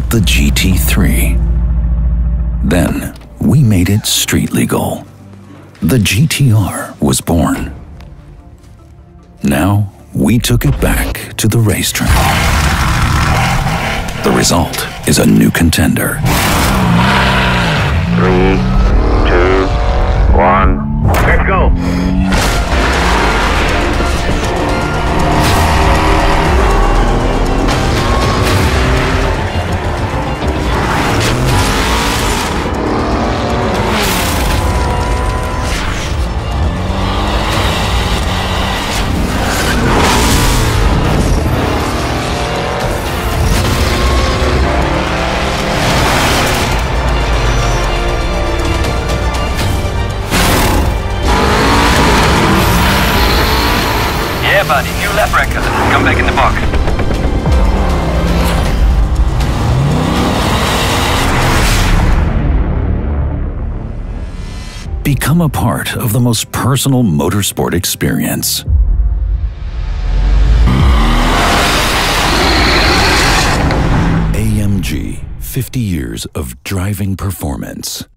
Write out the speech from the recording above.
the GT3. Then, we made it street legal. The GTR was born. Now, we took it back to the racetrack. The result is a new contender. 3, 2, 1, let's go! Yeah, buddy, new lap record. Come back in the box. Become a part of the most personal motorsport experience. AMG, 50 years of driving performance.